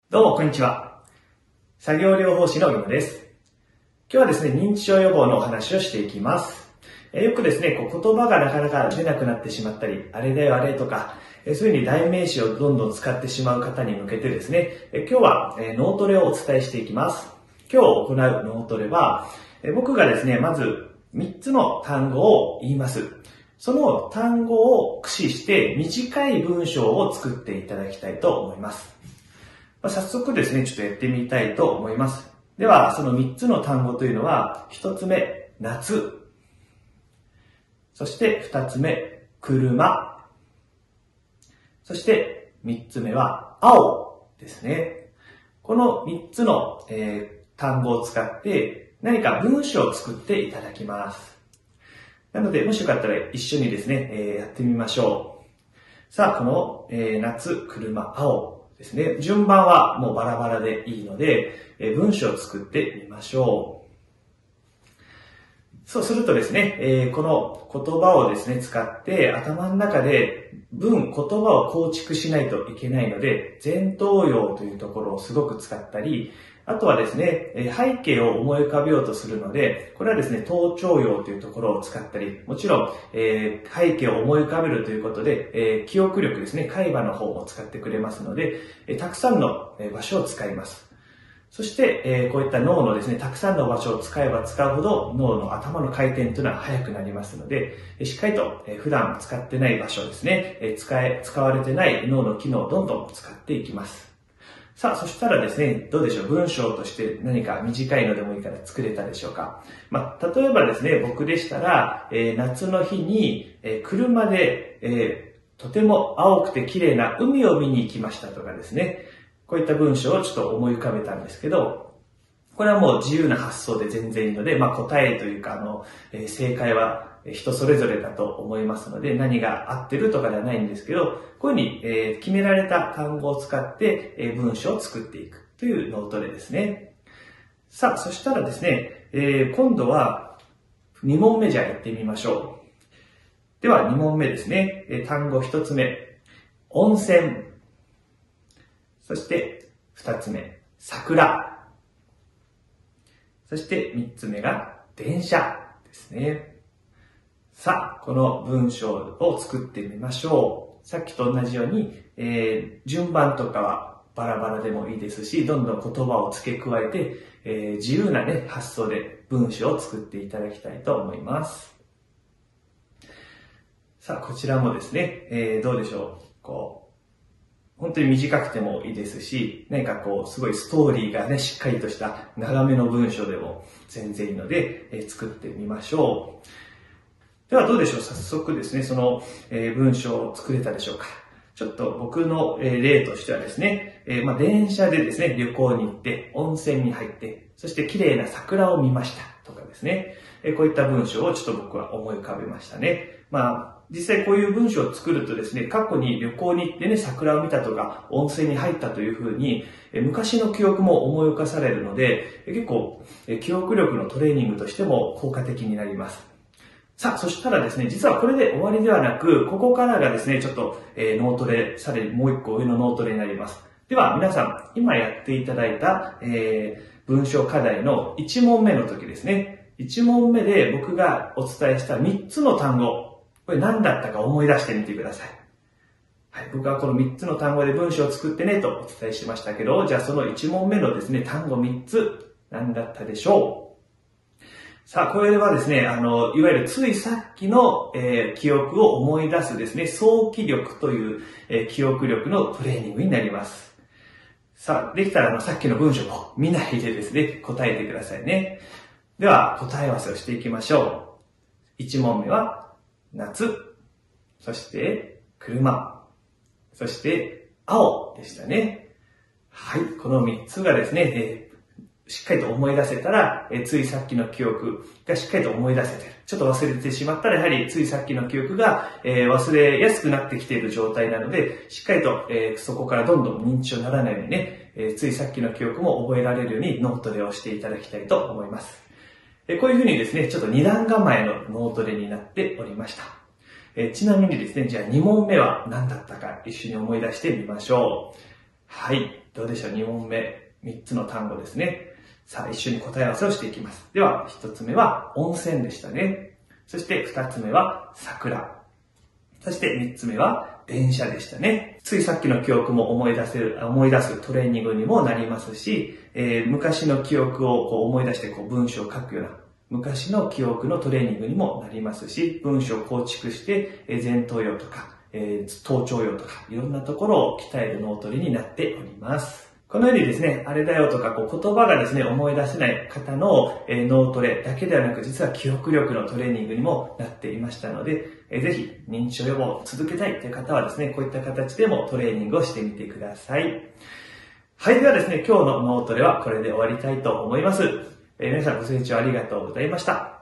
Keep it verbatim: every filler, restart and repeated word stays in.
どうも、こんにちは。作業療法士のヨムです。今日はですね、認知症予防のお話をしていきます。えよくですね、こう言葉がなかなか出なくなってしまったり、あれだよあれとか、えそういうふうに代名詞をどんどん使ってしまう方に向けてですね、え今日はえ脳トレをお伝えしていきます。今日行う脳トレは、え僕がですね、まずみっつの単語を言います。その単語を駆使して短い文章を作っていただきたいと思います。早速ですね、ちょっとやってみたいと思います。では、そのみっつの単語というのは、ひとつめ、夏。そしてふたつめ、車。そしてみっつめは、青ですね。このみっつの、えー、単語を使って何か文章を作っていただきます。なので、もしよかったら一緒にですね、えー、やってみましょう。さあ、この、えー、夏、車、青ですね。順番はもうバラバラでいいので、えー、文章を作ってみましょう。そうするとですね、えー、この言葉をですね、使って頭の中で文、言葉を構築しないといけないので、前頭葉というところをすごく使ったり、あとはですね、背景を思い浮かべようとするので、これはですね、頭頂葉というところを使ったり、もちろん、えー、背景を思い浮かべるということで、えー、記憶力ですね、海馬の方も使ってくれますので、えー、たくさんの場所を使います。そして、えー、こういった脳のですね、たくさんの場所を使えば使うほど脳の頭の回転というのは速くなりますので、しっかりと、えー、普段使ってない場所ですね、えー、使え、使われてない脳の機能をどんどん使っていきます。さあ、そしたらですね、どうでしょう、文章として何か短いのでもいいから作れたでしょうか。まあ、例えばですね、僕でしたら、えー、夏の日に、えー、車で、えー、とても青くて綺麗な海を見に行きましたとかですね、こういった文章をちょっと思い浮かべたんですけど、これはもう自由な発想で全然いいので、まあ、答えというか、あの、えー、正解は人それぞれだと思いますので、何が合ってるとかではないんですけど、こういうふうに、えー、決められた単語を使って、えー、文章を作っていくという脳トレですね。さあ、そしたらですね、えー、今度はに問目じゃあやってみましょう。ではに問目ですね。えー、単語ひとつめ、温泉。そしてふたつめ、桜。そしてみっつめが電車ですね。さあ、この文章を作ってみましょう。さっきと同じように、えー、順番とかはバラバラでもいいですし、どんどん言葉を付け加えて、えー、自由なね、発想で文章を作っていただきたいと思います。さあ、こちらもですね、えー、どうでしょう。こう本当に短くてもいいですし、何かこう、すごいストーリーがね、しっかりとした長めの文章でも全然いいので、えー、作ってみましょう。ではどうでしょう、早速ですね、その、えー、文章を作れたでしょうか。ちょっと僕の、えー、例としてはですね、えー、まあ、電車でですね、旅行に行って、温泉に入って、そして綺麗な桜を見ましたとかですね、えー、こういった文章をちょっと僕は思い浮かべましたね。まあ実際こういう文章を作るとですね、過去に旅行に行ってね、桜を見たとか、温泉に入ったというふうに、昔の記憶も思い浮かされるので、結構、記憶力のトレーニングとしても効果的になります。さあ、そしたらですね、実はこれで終わりではなく、ここからがですね、ちょっと、えー、脳トレ、さらにもう一個上の脳トレになります。では、皆さん、今やっていただいた、えー、文章課題のいち問目の時ですね、いち問目で僕がお伝えしたみっつの単語、これ何だったか思い出してみてください。はい、僕はこのみっつの単語で文章を作ってねとお伝えしましたけど、じゃあそのいち問目のですね、単語みっつ、何だったでしょう。さあ、これはですね、あの、いわゆるついさっきの、えー、記憶を思い出すですね、想起力という、えー、記憶力のトレーニングになります。さあ、できたらあの、さっきの文章も見ないでですね、答えてくださいね。では、答え合わせをしていきましょう。いち問目は、夏、そして車、そして青でしたね。はい、このみっつがですね、えー、しっかりと思い出せたら、えー、ついさっきの記憶がしっかりと思い出せてる。ちょっと忘れてしまったら、やはりついさっきの記憶が、えー、忘れやすくなってきている状態なので、しっかりと、えー、そこからどんどん認知症にならないようにね、えー、ついさっきの記憶も覚えられるように脳トレをしていただきたいと思います。こういうふうにですね、ちょっと二段構えの脳トレになっておりました。えちなみにですね、じゃあに問目は何だったか一緒に思い出してみましょう。 はい。どうでしょう？ に 問目。みっつの単語ですね。さあ、一緒に答え合わせをしていきます。では、ひとつめは温泉でしたね。そしてふたつめは桜。そしてみっつめは電車でしたね。ついさっきの記憶も思い出せる、思い出すトレーニングにもなりますし、えー、昔の記憶をこう思い出してこう文章を書くような、昔の記憶のトレーニングにもなりますし、文章を構築して、えー、前頭葉とか、えー、頭頂葉とか、いろんなところを鍛える脳トレになっております。このようにですね、あれだよとか、こう言葉がですね、思い出せない方の、えー、脳トレだけではなく、実は記憶力のトレーニングにもなっていましたので、えー、ぜひ認知症予防を続けたいという方はですね、こういった形でもトレーニングをしてみてください。はい、ではですね、今日の脳トレはこれで終わりたいと思います。えー、皆さんご清聴ありがとうございました。